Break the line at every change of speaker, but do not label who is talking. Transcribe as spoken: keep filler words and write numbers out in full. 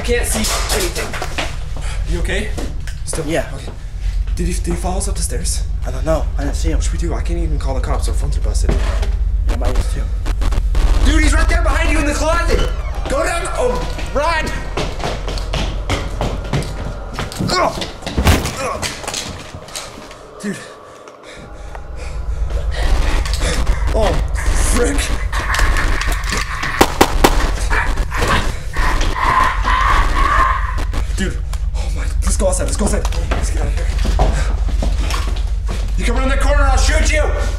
can't see anything. You okay? Still?
Yeah.
Okay. Did he, did he follow us up the stairs?
I don't know. I didn't see him.
What should we do? I can't even call the cops. Our phones are busted.
Yeah, mine is too.
Dude, he's right there behind you in the closet. Go down. Oh, run. Ugh. Ugh. Dude. Oh, frick. Dude. Oh my. Let's go outside. Let's go outside. Let's get out of here. You come around that corner, I'll shoot you.